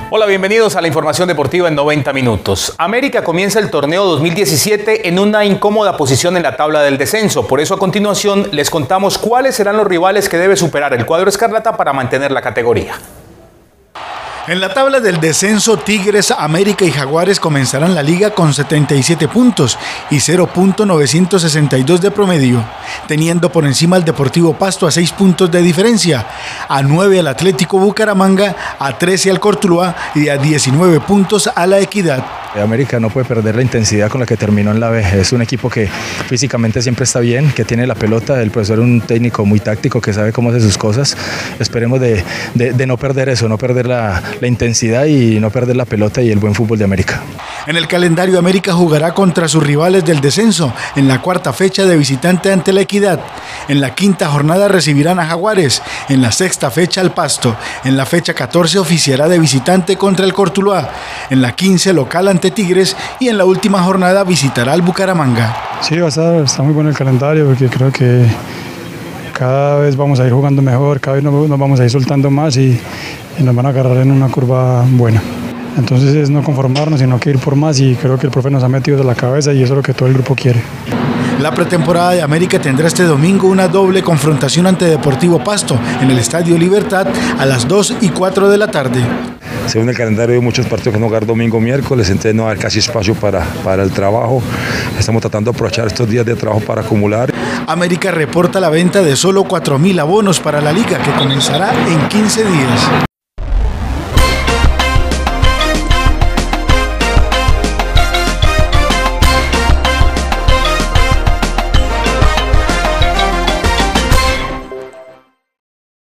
Hola, bienvenidos a la información deportiva en 90 minutos. América comienza el torneo 2017 en una incómoda posición en la tabla del descenso. Por eso a continuación les contamos cuáles serán los rivales que debe superar el cuadro escarlata para mantener la categoría. En la tabla del descenso, Tigres, América y Jaguares comenzarán la liga con 77 puntos y 0.962 de promedio, teniendo por encima al Deportivo Pasto a 6 puntos de diferencia, a 9 al Atlético Bucaramanga, a 13 al Cortuluá y a 19 puntos a la Equidad. América no puede perder la intensidad con la que terminó en la B. Es un equipo que físicamente siempre está bien, que tiene la pelota. El profesor es un técnico muy táctico que sabe cómo hacer sus cosas. Esperemos de no perder eso, no perder la intensidad y no perder la pelota y el buen fútbol de América. En el calendario, América jugará contra sus rivales del descenso en la cuarta fecha de visitante ante la Equidad. En la quinta jornada recibirán a Jaguares, en la sexta fecha al Pasto, en la fecha 14 oficiará de visitante contra el Cortuluá, en la 15 local ante Tigres y en la última jornada visitará al Bucaramanga. Sí, está muy bueno el calendario porque creo que cada vez vamos a ir jugando mejor, cada vez nos vamos a ir soltando más y nos van a agarrar en una curva buena. Entonces es no conformarnos, sino que ir por más y creo que el profe nos ha metido de la cabeza y eso es lo que todo el grupo quiere. La pretemporada de América tendrá este domingo una doble confrontación ante Deportivo Pasto en el Estadio Libertad a las 2 y 4 de la tarde. Según el calendario hay muchos partidos que no jugar domingo, miércoles, entonces no hay casi espacio para el trabajo. Estamos tratando de aprovechar estos días de trabajo para acumular. América reporta la venta de solo 4.000 abonos para la liga que comenzará en 15 días.